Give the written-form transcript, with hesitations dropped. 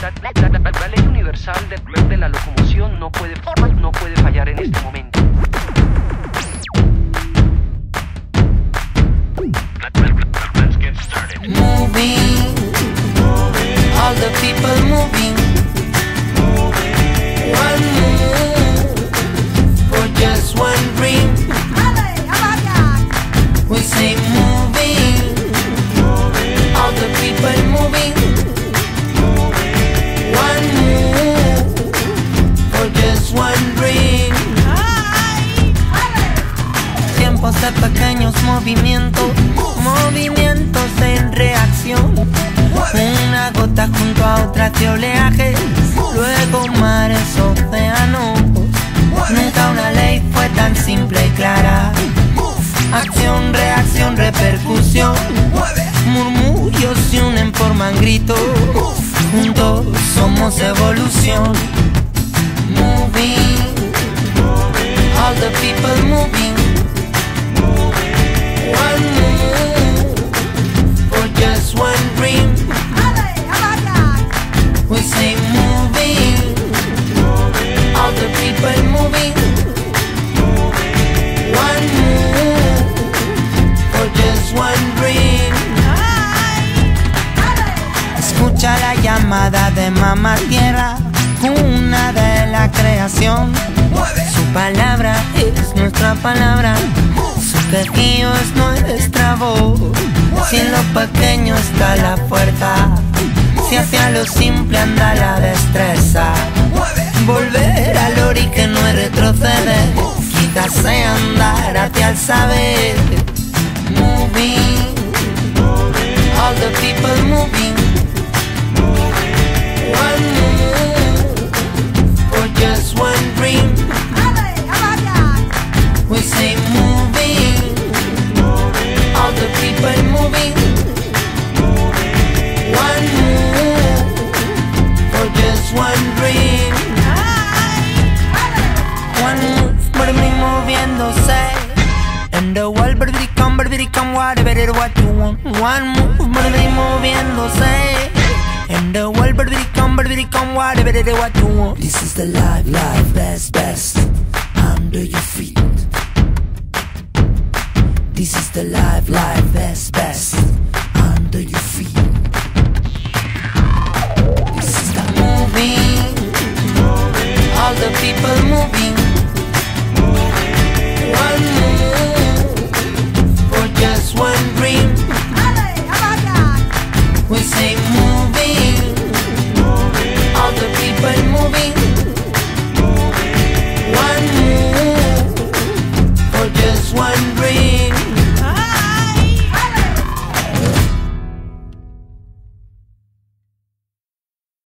La ley universal de la locomoción no puede fallar en este momento. Let's get started. Moving, all the people moving. One move for just one dream. We say moving, all the people moving. One move for just one dream. Tiempos de pequeños movimientos, movimientos en reacción. Una gota junto a otras de oleajes, luego mares, océanos. Nunca una ley fue tan simple y clara. Acción, reacción, repercusión. Murmullos se unen, forman gritos. Juntos somos evolución. Moving, all the people moving. One move for just one dream. We say moving, all the people moving. One move for just one dream. Escucha la llamada de Mamá Tierra, cuna de la creación. Su palabra es nuestra palabra, su quejío es nuestra voz. Si en lo pequeño está la fuerza, si hacia lo simple anda la destreza. Volver al ori que no es retroceder, quizás sea andar hacia el saber. Moving, all the people moving. One move for just one dream. We say moving, all the people moving. One move for just one dream. One move, baby, moviéndose. And the world, baby, come, whatever what you want. One move, baby, moviéndose. And the world, baby, come, whatever what you want. This is the life, best, under your feet. This is the life, best.